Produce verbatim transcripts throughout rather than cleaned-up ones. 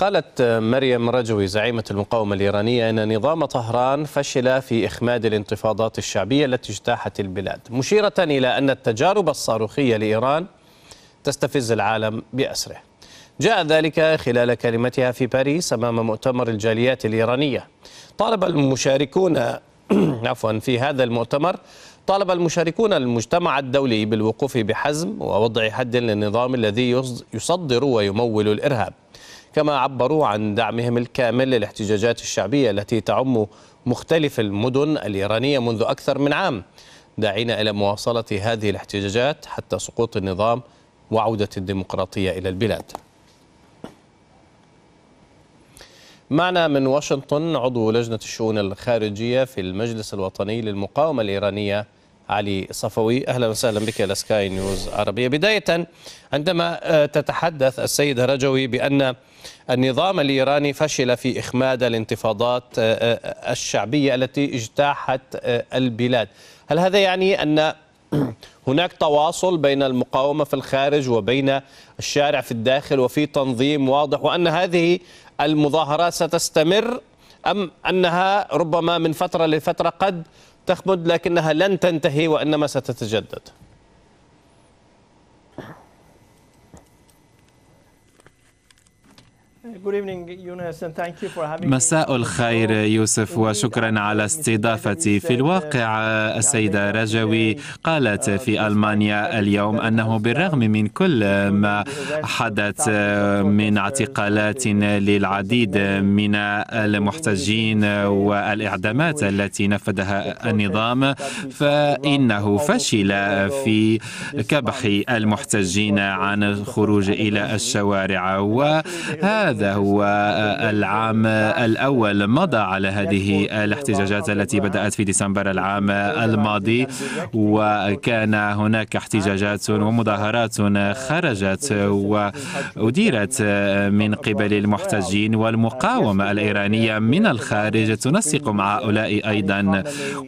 قالت مريم رجوي زعيمة المقاومة الإيرانية أن نظام طهران فشل في إخماد الانتفاضات الشعبية التي اجتاحت البلاد، مشيرة إلى أن التجارب الصاروخية لإيران تستفز العالم بأسره. جاء ذلك خلال كلمتها في باريس أمام مؤتمر الجاليات الإيرانية. طالب المشاركون عفوا في هذا المؤتمر طالب المشاركون المجتمع الدولي بالوقوف بحزم ووضع حد للنظام الذي يصدر ويمول الإرهاب، كما عبروا عن دعمهم الكامل للاحتجاجات الشعبية التي تعم مختلف المدن الإيرانية منذ أكثر من عام، داعين إلى مواصلة هذه الاحتجاجات حتى سقوط النظام وعودة الديمقراطية إلى البلاد. معنا من واشنطن عضو لجنة الشؤون الخارجية في المجلس الوطني للمقاومة الإيرانية علي صفوي. أهلا وسهلا بك إلى سكاي نيوز عربية. بداية، عندما تتحدث السيدة رجوي بأن النظام الإيراني فشل في إخماد الانتفاضات الشعبية التي اجتاحت البلاد، هل هذا يعني أن هناك تواصل بين المقاومة في الخارج وبين الشارع في الداخل وفي تنظيم واضح، وأن هذه المظاهرات ستستمر، أم أنها ربما من فترة لفترة قد تخمد لكنها لن تنتهي وإنما ستتجدد؟ مساء الخير يوسف، وشكرا على استضافتي. في الواقع السيدة رجوي قالت في ألمانيا اليوم أنه بالرغم من كل ما حدث من اعتقالات للعديد من المحتجين والإعدامات التي نفذها النظام، فإنه فشل في كبح المحتجين عن الخروج إلى الشوارع. وهذا هذا هو العام الأول مضى على هذه الاحتجاجات التي بدأت في ديسمبر العام الماضي، وكان هناك احتجاجات ومظاهرات خرجت وأديرت من قبل المحتجين والمقاومة الإيرانية من الخارج تنسق مع هؤلاء أيضا.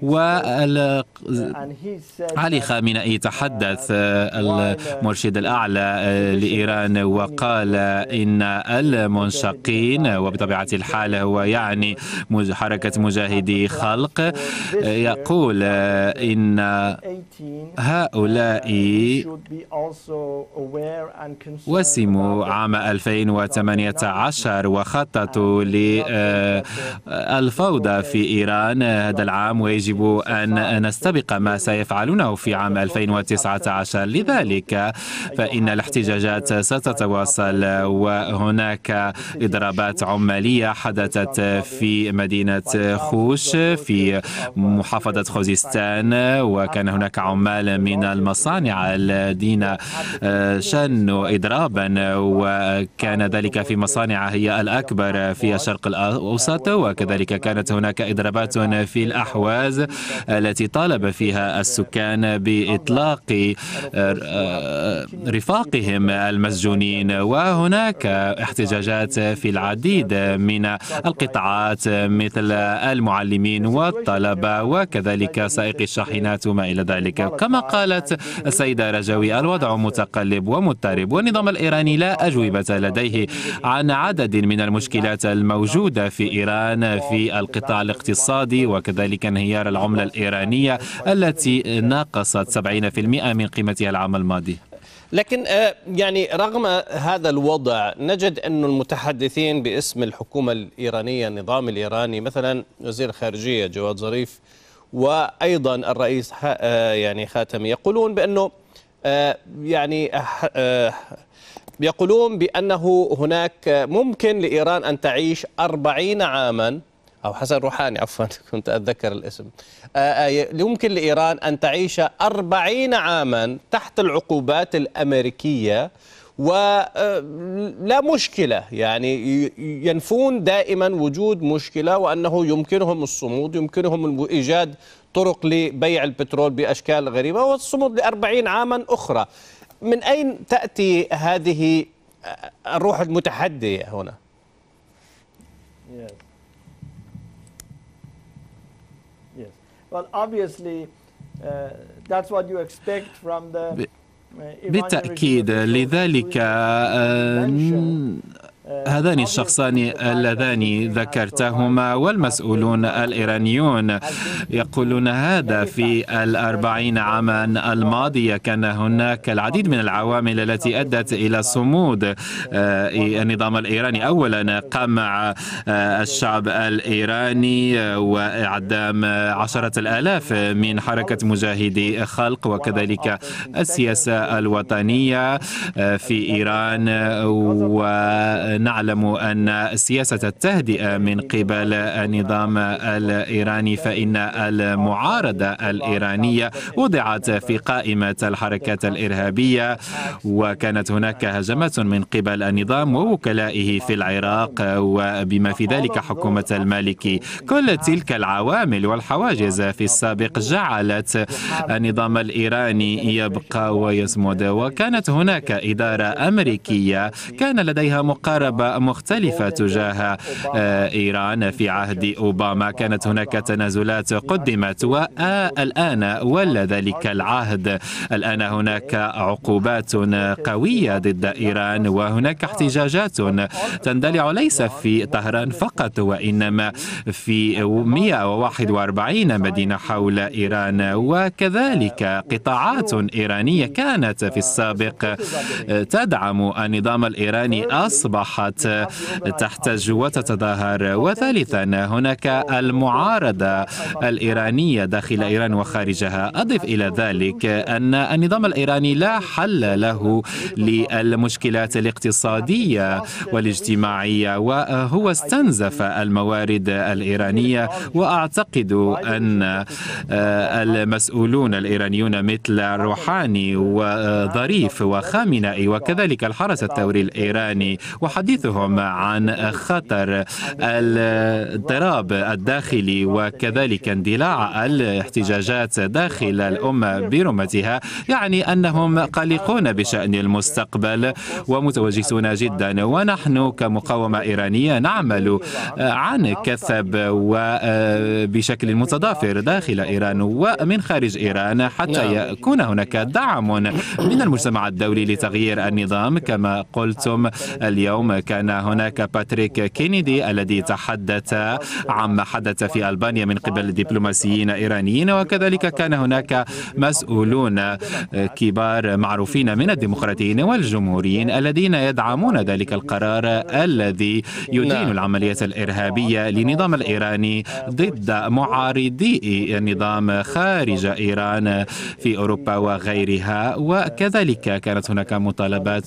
وعلي خامنئي تحدث المرشد الأعلى لإيران وقال إن المنشقين، وبطبيعة الحال هو يعني حركة مجاهدي خلق، يقول إن هؤلاء وسموا عام ألفين وثمانية عشر وخططوا للفوضى في إيران هذا العام، ويجب أن نستبق ما سيفعلونه في عام ألفين وتسعة عشر. لذلك فإن الاحتجاجات ستتواصل، وهناك إضرابات عمالية حدثت في مدينة خوش في محافظة خوزستان، وكان هناك عمال من المصانع الذين شنوا إضرابا، وكان ذلك في مصانع هي الأكبر في الشرق الأوسط. وكذلك كانت هناك إضرابات في الأحواز التي طالب فيها السكان بإطلاق رفاقهم المسجونين. وهناك احتجاجات في العديد من القطاعات مثل المعلمين والطلبة وكذلك سائقي الشاحنات وما إلى ذلك. كما قالت السيدة رجوي الوضع متقلب ومضطرب، والنظام الإيراني لا أجوبة لديه عن عدد من المشكلات الموجودة في إيران في القطاع الاقتصادي، وكذلك انهيار العملة الإيرانية التي نقصت سبعين بالمئة من قيمتها العام الماضي. لكن يعني رغم هذا الوضع نجد أن المتحدثين باسم الحكومة الإيرانية، النظام الإيراني، مثلا وزير الخارجية جواد ظريف وأيضا الرئيس يعني خاتمي، يقولون بأنه يعني يقولون بأنه هناك ممكن لإيران أن تعيش أربعين عاما، أو حسن روحاني عفوا كنت أتذكر الاسم، يمكن لإيران أن تعيش أربعين عاما تحت العقوبات الأمريكية ولا مشكلة، يعني ينفون دائما وجود مشكلة، وأنه يمكنهم الصمود، يمكنهم إيجاد طرق لبيع البترول بأشكال غريبة والصمود لأربعين عاما أخرى. من أين تأتي هذه الروح المتحدية هنا؟ بالتأكيد، لذلك هذان الشخصان اللذان ذكرتهما والمسؤولون الإيرانيون يقولون هذا. في الأربعين عاما الماضية كان هناك العديد من العوامل التي أدت إلى صمود النظام الإيراني. أولا قمع الشعب الإيراني وإعدام عشرة الآلاف من حركة مجاهدي خلق، وكذلك السياسة الوطنية في إيران. ونعلم أن سياسة التهدئة من قبل النظام الإيراني فإن المعارضة الإيرانية وضعت في قائمة الحركات الإرهابية، وكانت هناك هجمات من قبل النظام ووكلائه في العراق وبما في ذلك حكومة المالكي. كل تلك العوامل والحواجز في السابق جعلت النظام الإيراني يبقى ويصمد. وكانت هناك إدارة أمريكية كان لديها مقاربة مختلفة تجاه إيران في عهد أوباما. كانت هناك تنازلات قدمت والآن ولى ذلك العهد. الآن هناك عقوبات قوية ضد إيران، وهناك احتجاجات تندلع ليس في طهران فقط وإنما في مئة وواحد وأربعين مدينة حول إيران. وكذلك قطاعات إيرانية كانت في السابق تدعم النظام الإيراني أصبحت تحتج وتتظاهر. وثالثا هناك المعارضة الإيرانية داخل إيران وخارجها. أضف إلى ذلك أن النظام الإيراني لا حل له للمشكلات الاقتصادية والاجتماعية، وهو استنزف الموارد الإيرانية. وأعتقد أن المسؤولون الإيرانيون مثل روحاني وظريف وخامنئي وكذلك الحرس الثوري الإيراني وحديثهم عن خطر الاضطراب الداخلي وكذلك اندلاع الاحتجاجات داخل الأمة برمتها، يعني أنهم قلقون بشأن المستقبل ومتوجسون جدا. ونحن كمقاومة إيرانية نعمل عن كثب وبشكل متضافر داخل إيران ومن خارج إيران حتى يكون هناك دعم من المجتمع الدولي لتغيير النظام. كما قلتم اليوم كان هناك باتريك كينيدي الذي تحدث عما حدث في ألبانيا من قبل دبلوماسيين إيرانيين، وكذلك كان هناك مسؤولون كبار معروفين من الديمقراطيين والجمهوريين الذين يدعمون ذلك القرار الذي يدين العملية الإرهابية للنظام الإيراني ضد معارضي النظام خارج إيران في أوروبا وغيرها. وكذلك كانت هناك مطالبات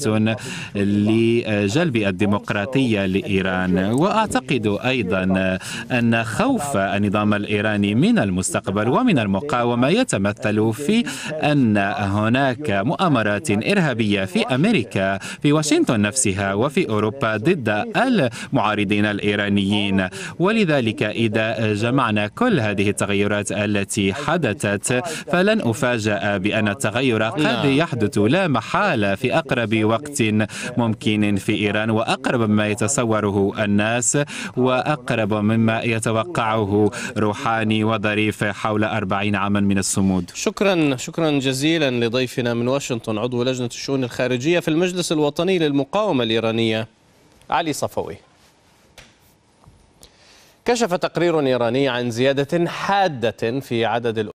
لجلب الديمقراطية لإيران. وأعتقد أيضا أن خوف النظام الإيراني من المستقبل ومن المقاومة يتمثل في أن هناك مؤامرات إرهابية في أمريكا في واشنطن نفسها وفي أوروبا ضد المعارضين الإيرانيين. ولذلك إذا جمعنا كل هذه التغيرات التي حدثت فلن أفاجأ بأن التغير قد يحدث لا محالة في أقرب وقت ممكن في إيران، وأقرب مما يتصوره الناس وأقرب مما يتوقعه روحاني وظريف حول أربعين عاما من الصمود. شكرا شكرا جزيلا لضيفنا من واشنطن عضو لجنة الشؤون الخارجية في المجلس الوطني للمقاومة الإيرانية علي صفوي. كشف تقرير إيراني عن زيادة حادة في عدد